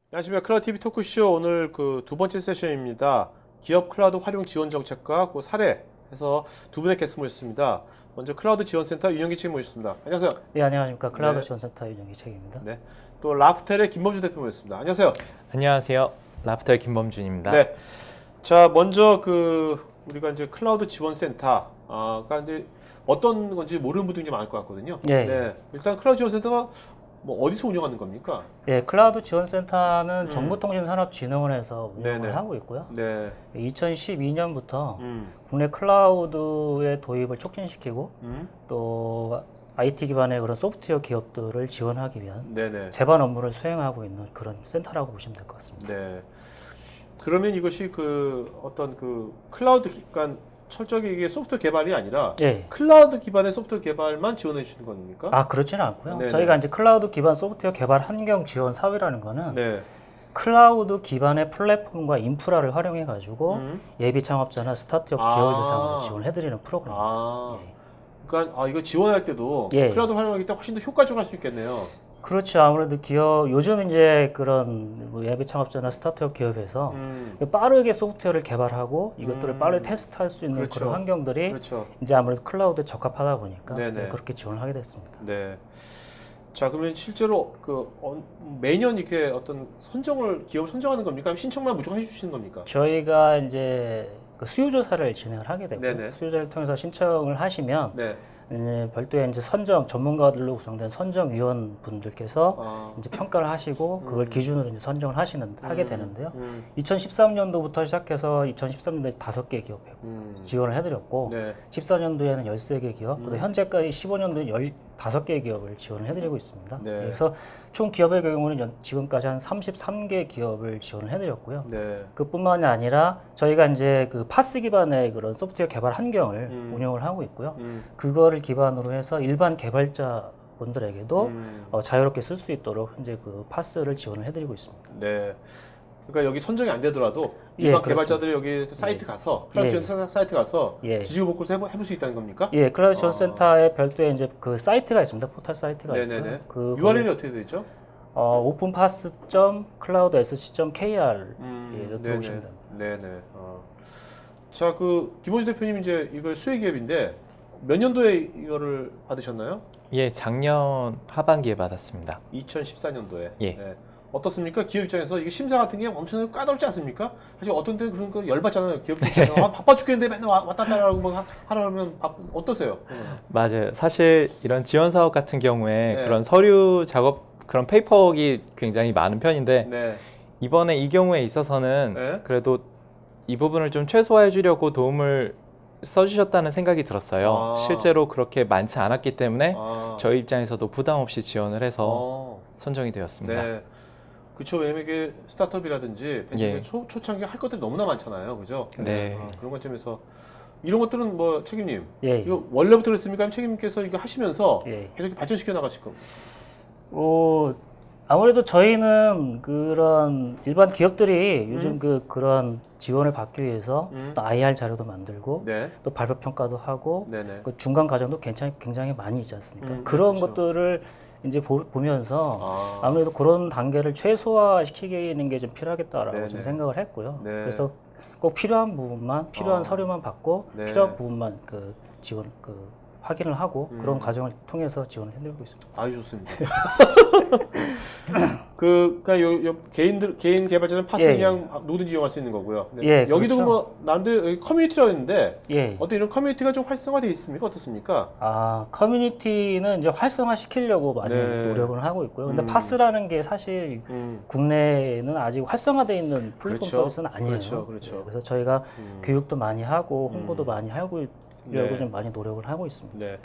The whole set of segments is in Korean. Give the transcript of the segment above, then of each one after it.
안녕하십니까. 클라우드 TV 토크쇼 오늘 그 두 번째 세션입니다. 기업 클라우드 활용 지원 정책과 그 사례 해서 두 분의 게스트 모셨습니다. 먼저 클라우드 지원센터 윤영기 책 모셨습니다. 안녕하세요. 네, 안녕하십니까. 클라우드 네. 지원센터 윤영기 책입니다. 네. 또 라프텔의 김범준 대표 모셨습니다. 안녕하세요. 안녕하세요. 라프텔 김범준입니다. 네. 자, 먼저 우리가 이제 클라우드 지원센터가 이제 어떤 건지 모르는 분들이 좀 많을 것 같거든요. 네. 네. 일단 클라우드 지원센터가 뭐 어디서 운영하는 겁니까? 네, 클라우드 지원센터는 정보통신산업진흥원에서 운영을 네네. 하고 있고요. 네. 2012년부터 국내 클라우드의 도입을 촉진시키고 또 IT 기반의 그런 소프트웨어 기업들을 지원하기 위한 네네. 제반 업무를 수행하고 있는 그런 센터라고 보시면 될 것 같습니다. 네. 그러면 이것이 어떤 클라우드 그러니까 철저하게 이게 소프트웨어 개발이 아니라 네. 클라우드 기반의 소프트웨어 개발만 지원해 주시는 겁니까? 아, 그렇지는 않고요. 네네. 저희가 이제 클라우드 기반 소프트웨어 개발 환경 지원 사회라는 거는 네. 클라우드 기반의 플랫폼과 인프라를 활용해 가지고 예비 창업자나 스타트업 기업을 대상으로 지원해드리는 프로그램입니다. 예. 그러니까 이거 지원할 때도 예. 클라우드 활용하기 때 훨씬 더 효과적으로 할 수 있겠네요. 그렇죠. 아무래도 기업 요즘 이제 그런 뭐 예비 창업자나 스타트업 기업에서 빠르게 소프트웨어를 개발하고 이것들을 빠르게 테스트할 수 있는 그렇죠. 그런 환경들이 그렇죠. 이제 아무래도 클라우드에 적합하다 보니까 네네. 그렇게 지원을 하게 됐습니다. 네. 자, 그러면 실제로 매년 이렇게 어떤 기업을 선정하는 겁니까? 아니면 신청만 무조건 해주시는 겁니까? 저희가 이제 그 수요 조사를 진행을 하게 되고 네네. 수요 조사를 통해서 신청을 하시면 네. 별도의 이제 전문가들로 구성된 선정위원 분들께서 이제 평가를 하시고 그걸 기준으로 이제 선정을 하게 되는데요. 2013년도부터 시작해서 2013년도에 5개 기업에 지원을 해드렸고, 네. 14년도에는 13개 기업, 그리고 현재까지 15년도에 15개 기업을 지원을 해드리고 있습니다. 네. 그래서 총 기업의 경우는 지금까지 한 33개 기업을 지원을 해드렸고요. 네. 그뿐만이 아니라 저희가 이제 그 파스 기반의 그런 소프트웨어 개발 환경을 운영을 하고 있고요. 그거를 기반으로 해서 일반 개발자 분들에게도 자유롭게 쓸 수 있도록 이제 그 파스를 지원을 해드리고 있습니다. 네. 그러니까 여기 선정이 안 되더라도 예, 일반 그렇습니다. 개발자들이 여기 사이트 가서 클라우드 지원 사이트 가서 예. 지지고복구해서 해볼 수 있다는 겁니까? 예, 클라우드 지원센터에 별도의 이제 그 사이트가 있습니다. 포털 사이트가 네네네. 있고요. 그 URL이 어떻게 되죠? openpass.cloudesc.kr 들어오시면 됩니다. 네네. 자, 김원주 대표님 이제 이거 수혜 기업인데 몇 년도에 이거를 받으셨나요? 예, 작년 하반기에 받았습니다. 2014년도에. 예. 네. 어떻습니까? 기업 입장에서 이게 심사 같은 게 엄청 까다롭지 않습니까? 사실 어떤 때는 그런 거 열받잖아요. 기업 입장에서 바빠 죽겠는데 맨날 왔다 갔다 하라고 막 하라면 어떠세요? 맞아요. 사실 이런 지원 사업 같은 경우에 네. 그런 서류 작업, 그런 페이퍼웍이 굉장히 많은 편인데 네. 이번에 이 경우에 있어서는 네. 그래도 이 부분을 좀 최소화해 주려고 도움을 써주셨다는 생각이 들었어요. 실제로 그렇게 많지 않았기 때문에 저희 입장에서도 부담 없이 지원을 해서 선정이 되었습니다. 네. 그쵸. 왜냐면 이게 스타트업이라든지 예. 초창기 할 것들이 너무나 많잖아요. 그죠? 네. 그런 관점에서 이런 것들은 뭐 책임님 예. 이거 원래부터 그랬습니까? 아니면 책임님께서 이거 하시면서 예. 이렇게 발전시켜 나가실 겁니다. 아무래도 저희는 그런 일반 기업들이 요즘 그런 지원을 받기 위해서 또 IR 자료도 만들고 네. 또 발표 평가도 하고 네네. 그 중간 과정도 굉장히 많이 있지 않습니까? 그런 그렇죠. 것들을 이제 보면서 아무래도 그런 단계를 최소화시키는 게 좀 필요하겠다라고 네네. 좀 생각을 했고요. 네. 그래서 꼭 필요한 부분만 필요한 서류만 받고 네. 필요한 부분만 지원 확인을 하고 그런 과정을 통해서 지원을 해드리고 있습니다. 아주 좋습니다. 그러니까 개인 개발자는 파스 예. 그냥 누구든지 이용할 수 있는 거고요. 네. 예, 여기도 그렇죠. 뭐 나름대로 여기 커뮤니티라고 했는데 예. 어떤 이런 커뮤니티가 좀 활성화되어 있습니까? 어떻습니까? 커뮤니티는 이제 활성화 시키려고 많이 네. 노력을 하고 있고요. 근데 파스라는 게 사실 국내에는 아직 활성화되어 있는 플랫폼 그렇죠. 서비스는 아니에요. 그렇죠. 그렇죠. 네, 그래서 저희가 교육도 많이 하고 홍보도 많이 하고 네. 좀 많이 노력을 하고 있습니다. 네.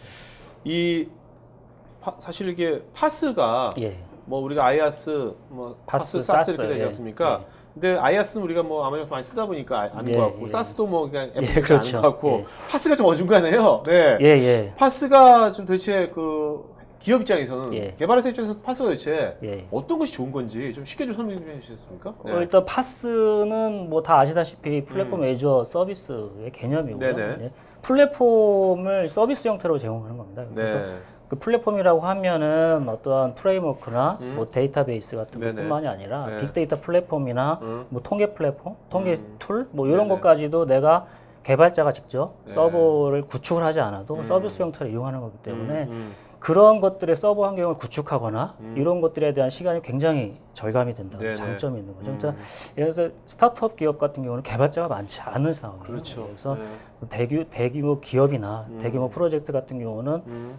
사실 이게 파스가 예. 뭐 우리가 아이아스, 파스, 사스 이렇게 되지 예. 않습니까? 예. 근데 아이아스는 우리가 뭐 아무래도 많이 쓰다 보니까 아는 것 같고, 예. 사스도 뭐 그냥 예, 애플 그렇죠. 아는 것 같고, 예. 파스가 좀 어중간해요. 네. 예. 파스가 좀 도대체 기업 입장에서는 예. 개발자 입장에서 파스가 도대체 예. 어떤 것이 좋은 건지 좀 쉽게 좀 설명 좀 해주시겠습니까? 네. 일단 파스는 뭐 다 아시다시피 플랫폼 애저 서비스의 개념이고요. 네네. 예. 플랫폼을 서비스 형태로 제공하는 겁니다. 그래서 네. 그 플랫폼이라고 하면은 어떠한 프레임워크나 뭐 데이터베이스 같은 것뿐만이 아니라 빅데이터 플랫폼이나 뭐 통계 플랫폼, 통계 툴, 뭐 이런 것까지도 내가 개발자가 직접 서버를 구축을 하지 않아도 서비스 형태를 이용하는 거기 때문에 그런 것들의 서버 환경을 구축하거나 이런 것들에 대한 시간이 굉장히 절감이 된다는 장점이 있는 거죠. 그러니까 예를 들어서 스타트업 기업 같은 경우는 개발자가 많지 않은 상황이에요. 그렇죠. 그래서 대규모 기업이나 대규모 프로젝트 같은 경우는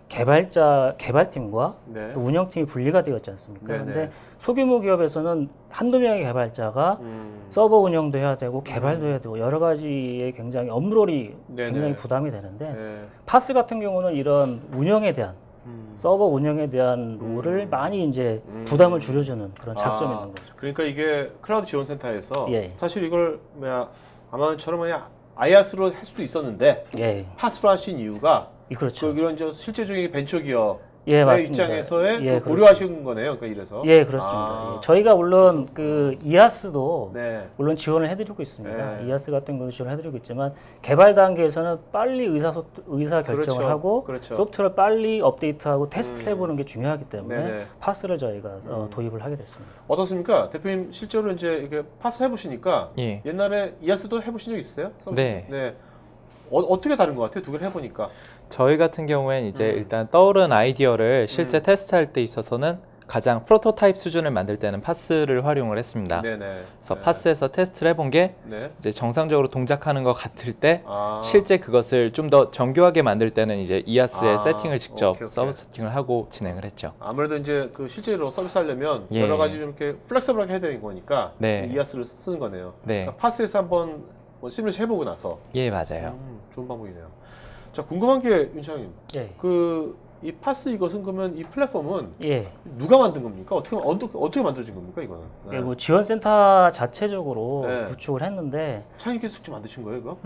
개발팀과 또 운영팀이 분리가 되어 있지 않습니까? 그런데 소규모 기업에서는 한두 명의 개발자가 서버 운영도 해야 되고 개발도 해야 되고 여러 가지의 굉장히 업무롤이 굉장히 부담이 되는데 파스 같은 경우는 이런 운영에 대한 서버 운영에 대한 롤을 많이 이제 부담을 줄여주는 그런 장점이 있는 거죠. 그러니까 이게 클라우드 지원센터에서 사실 이걸 아마처럼 그냥 IaaS로 할 수도 있었는데 파스로 하신 이유가 그렇죠. 이런 실제적인 벤처기업 맞습니다. 입장에서의 고려하신 거네요. 그러니까 이래서. 그렇습니다. 저희가 물론 그 이아스도 물론 지원을 해드리고 있습니다. 이아스 같은 경우도 지원을 해드리고 있지만 개발 단계에서는 빨리 의사 결정을 하고 소프트웨어를 빨리 업데이트하고 테스트를 해보는 게 중요하기 때문에 파스를 저희가 도입을 하게 됐습니다. 어떻습니까, 대표님? 실제로 이제 이렇게 파스 해보시니까 옛날에 이아스도 해보신 적 있어요? 네. 어떻게 다른 것 같아요? 두 개를 해보니까. 저희 같은 경우에는 이제 일단 떠오른 아이디어를 실제 테스트할 때 있어서는 가장 프로토타입 수준을 만들 때는 파스를 활용을 했습니다. 그래서 파스에서 테스트를 해본 게 이제 정상적으로 동작하는 것 같을 때 실제 그것을 좀 더 정교하게 만들 때는 이제 이아스의 세팅을 직접 서버 세팅을 하고 진행을 했죠. 아무래도 이제 그 실제로 서비스 하려면 여러 가지 좀 이렇게 플렉서블하게 해야 되는 거니까 이아스를 쓰는 거네요. 그러니까 파스에서 한번 시뮬레이션 해보고 나서. 맞아요. 좋은 방법이네요. 자, 궁금한 게 윤창님, 이 파스 이것은 그러면 이 플랫폼은 누가 만든 겁니까? 어떻게 만들어진 겁니까, 이거는? 뭐 지원센터 자체적으로 구축을 했는데. 창님께서 직접 만드신 거예요, 이거?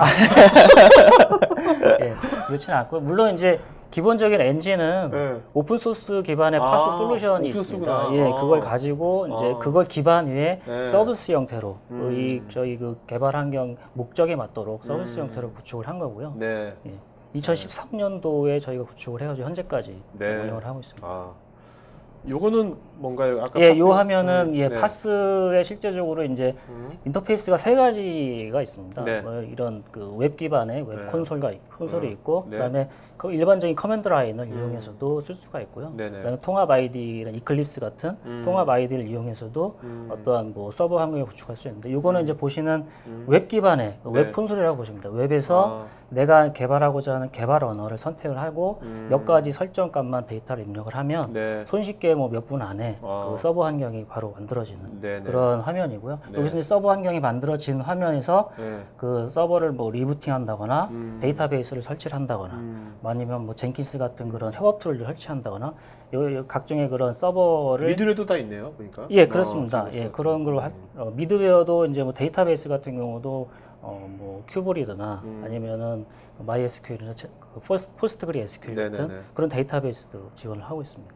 그렇지는 않고, 물론 이제 기본적인 엔진은 오픈 소스 기반의 파스 솔루션이 있습니다. 그걸 가지고 이제 그걸 기반 위에 서비스 형태로 저희 그 개발 환경 목적에 맞도록 서비스 형태로 구축을 한 거고요. 2013년도에 저희가 구축을 해가지고 현재까지 운영을 하고 있습니다. 요거는 뭔가요? 아까 요 화면은 파스에 실제적으로 이제 인터페이스가 3가지가 있습니다. 이런 그 웹 기반의 웹 콘솔이 있고, 그다음에 그 일반적인 커맨드 라인을 이용해서도 쓸 수가 있고요. 그다음에 통합 아이디는 이클립스 같은 통합 아이디를 이용해서도 어떠한 뭐 서버 환경을 구축할 수 있는데, 요거는 이제 보시는 웹 기반의 웹 콘솔이라고 보시면 됩니다. 웹에서 내가 개발하고자 하는 개발 언어를 선택을 하고 몇 가지 설정값만 데이터를 입력을 하면 손쉽게 뭐 몇 분 안에 그 서버 환경이 바로 만들어지는 그런 화면이고요. 여기서 이제 서버 환경이 만들어진 화면에서 그 서버를 뭐 리부팅 한다거나 데이터베이스를 설치를 한다거나 아니면 뭐 젠킨스 같은 그런 협업 툴을 설치한다거나 각종의 그런 서버를 미드웨어도 다 있네요, 보니까. 그렇습니다. 그런 걸 미드웨어도 이제 뭐 데이터베이스 같은 경우도 뭐 큐브리드나 아니면은 MySQL이나 포스트그리 SQL 같은 그런 데이터베이스도 지원을 하고 있습니다.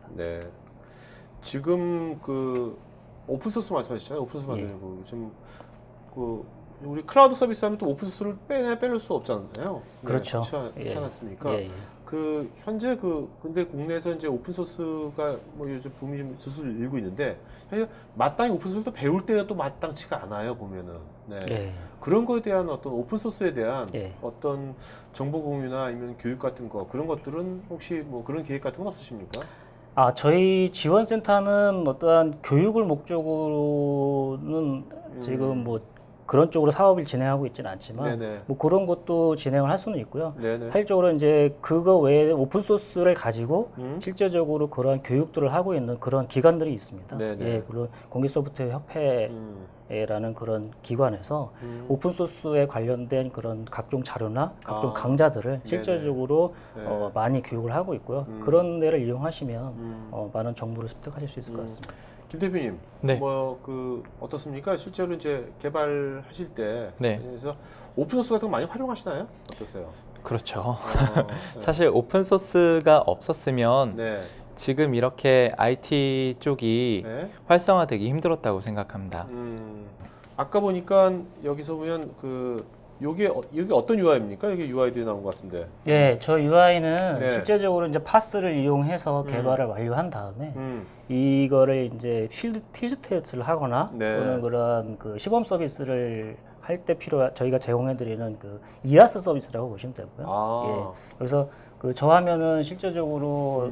지금 그 오픈소스 말씀하셨잖아요. 오픈소스 만들고 지금 그 우리 클라우드 서비스 하면 또 오픈소스를 빼낼 수 없잖아요. 그렇죠. 그렇지 않았습니까? 그 현재 근데 국내에서 이제 오픈소스가 뭐 요즘 붐이 좀 슬슬 일고 있는데 사실 마땅히 오픈소스를 또 배울 때가 또 마땅치가 않아요, 보면은. 그런 거에 대한 어떤 오픈소스에 대한 어떤 정보 공유나 아니면 교육 같은 거, 그런 것들은 혹시 뭐 그런 계획 같은 건 없으십니까? 저희 지원센터는 어떠한 교육을 목적으로는 지금 뭐 그런 쪽으로 사업을 진행하고 있지는 않지만 뭐 그런 것도 진행을 할 수는 있고요. 사실적으로 이제 그거 외에 오픈소스를 가지고 실제적으로 그러한 교육들을 하고 있는 그런 기관들이 있습니다. 물론 공개소프트웨어 협회라는 그런 기관에서 오픈소스에 관련된 그런 각종 자료나 각종 강좌들을 실제적으로 많이 교육을 하고 있고요. 그런 데를 이용하시면 많은 정보를 습득하실 수 있을 것 같습니다. 김 대표님, 뭐 어떻습니까? 실제로 이제 개발하실 때 그래서 오픈소스 같은 거 많이 활용하시나요? 어떠세요? 그렇죠. 사실 오픈소스가 없었으면 지금 이렇게 IT 쪽이 활성화되기 힘들었다고 생각합니다. 아까 보니까 여기서 보면 그 요게 어떤 UI입니까? 이게 UI들이 나온 것 같은데. 예, 저 UI는 네. 실제적으로 이제 파스를 이용해서 개발을 완료한 다음에 이거를 이제 필드 테스트를 하거나 네. 또는 그런 그 시범 서비스를 할 때 저희가 제공해드리는 그 이아스 서비스라고 보시면 되고요. 예, 그래서 그 저 화면은 실제적으로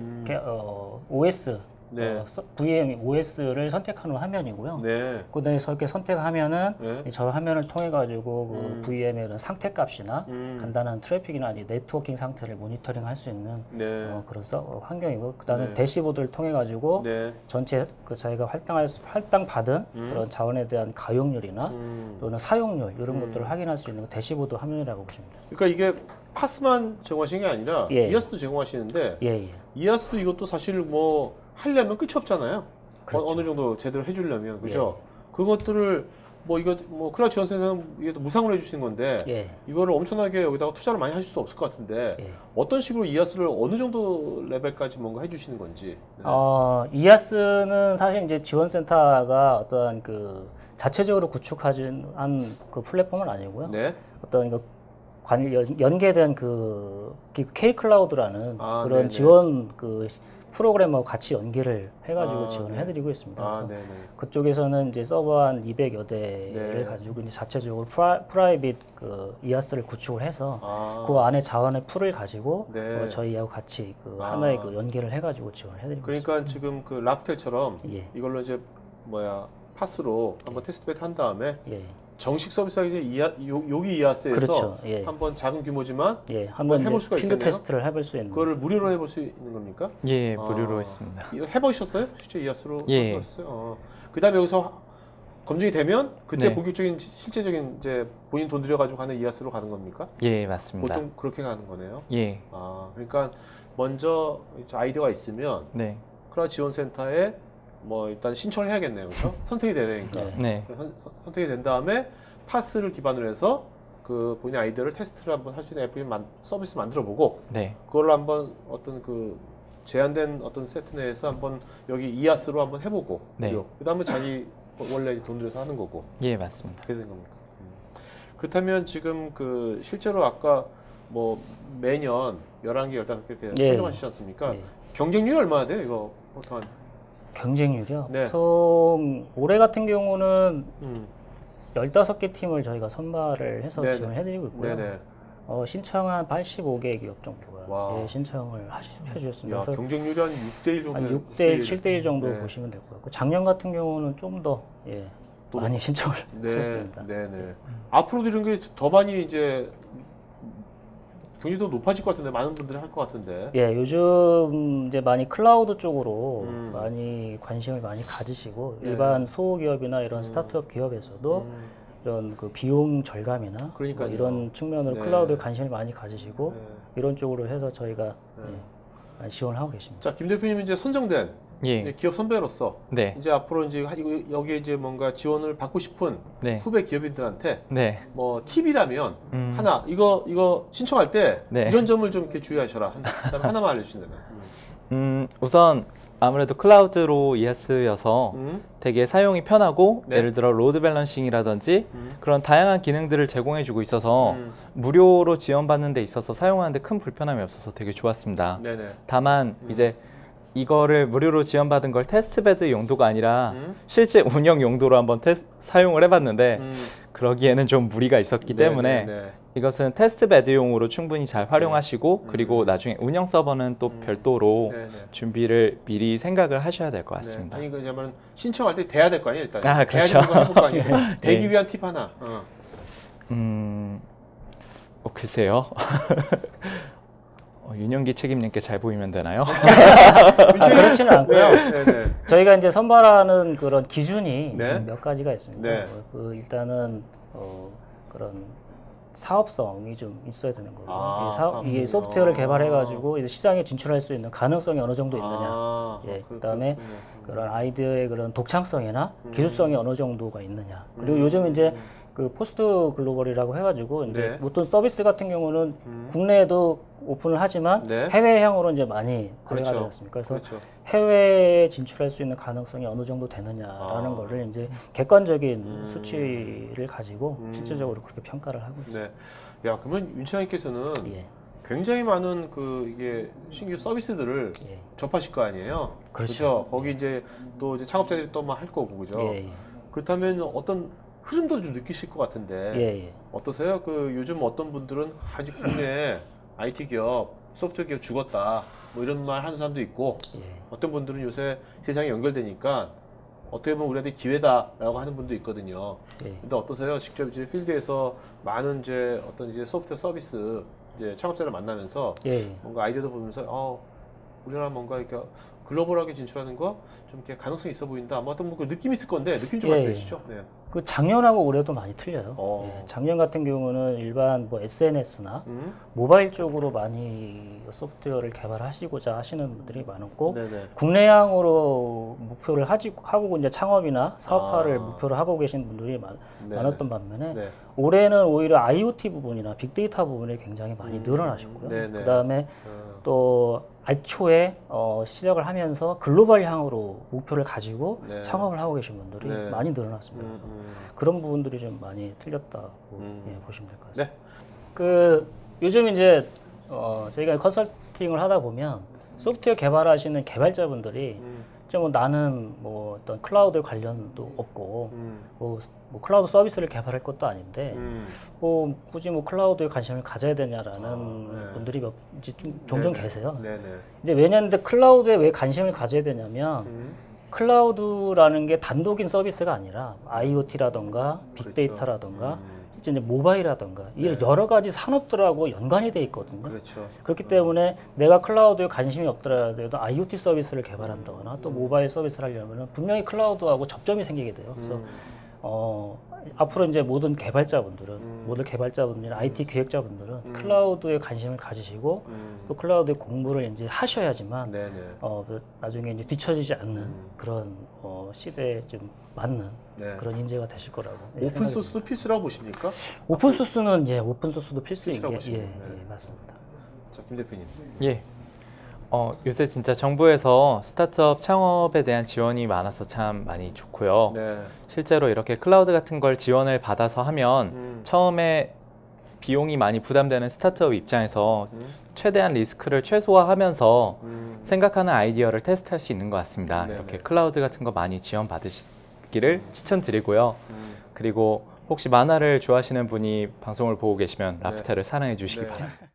OS 네. VM OS를 선택하는 화면이고요. 네. 그다음에 이렇게 선택하면은 네. 저 화면을 통해 가지고 그 VM의 상태 값이나 간단한 트래픽이나 아니 네트워킹 상태를 모니터링할 수 있는 네. 그런 환경이고, 그다음에 네. 대시보드를 통해 가지고 네. 전체 그 저희가 할당 받은 그런 자원에 대한 가용률이나 또는 사용률 이런 것들을 확인할 수 있는 대시보드 화면이라고 보시면 됩니다. 그러니까 이게 파스만 제공하시는 게 아니라 예. 이아스도 제공하시는데 예. 이아스도 이것도 사실 뭐 하려면 끝이 없잖아요. 그렇죠. 어느 정도 제대로 해주려면 그죠? 그것들을 뭐 이거 뭐 클라우드 지원센터는 이게 무상으로 해주시는 건데 예. 이거를 엄청나게 여기다가 투자를 많이 하실 수도 없을 것 같은데 예. 어떤 식으로 이아스를 어느 정도 레벨까지 뭔가 해주시는 건지. 네. 이아스는 사실 이제 지원센터가 어떤 그 자체적으로 구축하진 한 그 플랫폼은 아니고요. 네. 어떤 그 연계된 그 K-클라우드라는 그런 네네. 지원 그 프로그램하고 같이 연계를 해가지고 지원을 네. 해드리고 있습니다. 그래서 네네. 그쪽에서는 이제 서버 한 200여 대를 네. 가지고 이제 자체적으로 프라이빗 그 이아스를 구축을 해서 그 안에 자원의 풀을 가지고 네. 저희하고 같이 그 하나의 그 연계를 해가지고 지원을 해드리고 그러니까 있습니다. 지금 그 라프텔처럼 예. 이걸로 이제 파스로 한번 테스트 배트 한 다음에 예. 정식 서비스하기 전에 여기 이아스에서 그렇죠. 예. 한번 작은 규모지만 예, 한번 해볼 수가 필드 있겠네요. 테스트를 해볼 수 있는. 그거를 무료로 해볼 수 있는 겁니까? 예, 무료로 했습니다. 이거 해보셨어요? 실제 이아스로 예. 해보셨어요? 그다음에 여기서 검증이 되면 그때 네. 본격적인 실제적인 이제 본인 돈 들여가지고 가는 이아스로 가는 겁니까? 예, 맞습니다. 보통 그렇게 가는 거네요. 예, 그러니까 먼저 아이디어가 있으면 네, 클라우드 지원센터에 뭐 일단 신청을 해야겠네요, 그렇죠? 선택이 되니까. 네, 선택이 된 다음에 파스를 기반으로 해서 그 본인 아이디어를 테스트를 한번 할 수 있는 서비스 만들어보고 네, 그걸 한번 어떤 그 제한된 어떤 세트 내에서 한번 여기 이아스로 한번 해보고 네. 그 다음에 자기 원래 돈 들여서 하는 거고 예, 맞습니다. 그렇게 된 겁니까? 그렇다면 지금 그 실제로 아까 뭐 매년 11개, 15개 이렇게 예. 선정하시지 않습니까? 예. 경쟁률이 얼마나 돼요? 이거 보통 한 경쟁률이요? 네. 보통 올해 같은 경우는 음. 15개 팀을 저희가 선발을 해서 네네. 지원을 해드리고 있고요. 네네. 신청한 85개 기업 정도가 와. 신청을 해주셨습니다. 야, 그래서 경쟁률이 한 6대1 정도. 한 6대1, 7대1 정도 네. 보시면 되고요. 작년 같은 경우는 좀 더 많이 신청을 하셨습니다. 네네. 앞으로도 이런 게 더 많이 이제 경쟁이 더 높아질 것 같은데 많은 분들이 할 것 같은데. 예, 요즘 이제 많이 클라우드 쪽으로 음. 많이 관심을 많이 가지시고 네. 일반 소기업이나 이런 스타트업 기업에서도 이런 그 비용 절감이나 뭐 그러니까요. 이런 측면으로 네. 클라우드에 관심을 많이 가지시고 네. 이런 쪽으로 해서 저희가 네. 많이 지원을 하고 계십니다. 자, 김 대표님 이제 선정된 예, 기업 선배로서 네, 이제 앞으로 이제 여기에 이제 뭔가 지원을 받고 싶은 네, 후배 기업인들한테 네, 뭐 팁이라면 하나 이거 신청할 때 네. 이런 점을 좀 이렇게 주의하셔라. 그다음에 하나만 알려주신다면. 우선 아무래도 클라우드로 이아스여서 되게 사용이 편하고 네. 예를 들어 로드 밸런싱이라든지 그런 다양한 기능들을 제공해주고 있어서 무료로 지원받는 데 있어서 사용하는 데 큰 불편함이 없어서 되게 좋았습니다. 네네. 다만 이제 이거를 무료로 지원받은 걸 테스트베드 용도가 아니라 실제 운영 용도로 한번 사용을 해봤는데 그러기에는 좀 무리가 있었기 때문에 네네네. 이것은 테스트베드용으로 충분히 잘 활용하시고 그리고 나중에 운영 서버는 또 별도로 네네. 준비를 미리 생각을 하셔야 될 것 네. 같습니다. 아니 왜냐면 신청할 때 돼야 될 거 아니에요 일단. 아, 그렇죠. 돼야 되는 거 해볼 거 아니에요. 네. 되기 위한 팁 하나. 글쎄요. 윤영기 책임님께 잘 보이면 되나요? 그렇지는 않고요. 네네. 저희가 이제 선발하는 그런 기준이 네. 몇 가지가 있습니다. 네. 일단은 그런 사업성이 좀 있어야 되는 거고요. 이게 사업성이요. 소프트웨어를 개발해가지고 시장에 진출할 수 있는 가능성이 어느 정도 있느냐. 그다음에 그런 아이디어의 그런 독창성이나 기술성이 어느 정도가 있느냐. 그리고 요즘 이제 그 포스트 글로벌이라고 해가지고 이제 네. 어떤 서비스 같은 경우는 국내에도 오픈을 하지만 네. 해외향으로 이제 많이 그렇죠. 발효가 되지 않습니까? 그래서 그렇죠. 해외에 진출할 수 있는 가능성이 어느 정도 되느냐라는 거를 이제 객관적인 수치를 가지고 실질적으로 그렇게 평가를 하고 있습니다. 네. 야, 그러면 윤차장님께서는 예. 굉장히 많은 그 이게 신규 서비스들을 예. 접하실 거 아니에요. 그렇죠. 거기 이제 또 이제 창업자들이 또 막 할 거고 그죠. 예, 예. 그렇다면 어떤 흐름도 좀 느끼실 것 같은데 예, 예. 어떠세요? 그 요즘 어떤 분들은 아직 국내 IT 기업, 소프트웨어 기업 죽었다 뭐 이런 말 하는 사람도 있고 예. 어떤 분들은 요새 세상이 연결되니까 어떻게 보면 우리한테 기회다라고 하는 분도 있거든요. 예. 근데 어떠세요? 직접 이제 필드에서 많은 이제 어떤 이제 소프트웨어 서비스 이제 창업자를 만나면서 예. 뭔가 아이디어도 보면서 우리나라 뭔가 이렇게 글로벌하게 진출하는 거 좀 이렇게 가능성이 있어 보인다. 뭐 어떤 뭐 그 느낌이 있을 건데 느낌 좀 예, 말씀해 예. 주시죠. 네. 그 작년하고 올해도 많이 틀려요. 어. 예, 작년 같은 경우는 일반 뭐 SNS나 모바일 쪽으로 많이 소프트웨어를 개발하시고자 하시는 분들이 많았고 네네. 국내향으로 목표를 하고 이제 창업이나 사업화를 목표로 하고 계신 분들이 네네. 많았던 반면에 네. 올해는 오히려 IoT 부분이나 빅데이터 부분이 굉장히 많이 늘어나셨고요. 네네. 그다음에 또 애초에 시작을 하면서 글로벌 향으로 목표를 가지고 네. 창업을 하고 계신 분들이 네. 많이 늘어났습니다. 그래서 그런 부분들이 좀 많이 틀렸다고 예, 보시면 될 것 같습니다. 네. 그 요즘 이제 저희가 컨설팅을 하다 보면 소프트웨어 개발하시는 개발자분들이 뭐 나는 뭐 어떤 클라우드 관련도 없고 뭐 클라우드 서비스를 개발할 것도 아닌데 뭐 굳이 뭐 클라우드에 관심을 가져야 되냐라는 네. 분들이 이제 좀 종종 네네. 계세요. 네네. 이제 왜냐하면 클라우드에 왜 관심을 가져야 되냐면 클라우드라는 게 단독인 서비스가 아니라 IoT라던가 빅데이터라던가 이제 모바일이라던가 이런 여러 가지 산업들하고 연관이 돼 있거든요. 그렇죠. 그렇기 때문에 내가 클라우드에 관심이 없더라도 IoT 서비스를 개발한다거나 또 모바일 서비스를 하려면 분명히 클라우드하고 접점이 생기게 돼요. 그래서 앞으로 이제 모든 개발자분들이나 IT 기획자분들은 클라우드에 관심을 가지시고 또 클라우드의 공부를 이제 하셔야지만 네네. 나중에 이제 뒤처지지 않는 그런 시대에 좀 맞는 네. 그런 인재가 되실 거라고. 오픈 소스도 필수라고 보십니까? 오픈 소스는 오픈 소스도 필수인 필수라고 게 보시면, 예, 맞습니다. 자, 김 대표님. 예. 요새 진짜 정부에서 스타트업 창업에 대한 지원이 많아서 참 많이 좋고요. 네. 실제로 이렇게 클라우드 같은 걸 지원을 받아서 하면 처음에 비용이 많이 부담되는 스타트업 입장에서 최대한 리스크를 최소화하면서 생각하는 아이디어를 테스트할 수 있는 것 같습니다. 네네. 이렇게 클라우드 같은 거 많이 지원 받으시기를 추천드리고요. 그리고 혹시 만화를 좋아하시는 분이 방송을 보고 계시면 라프텔을 사랑해 주시기 바랍니다.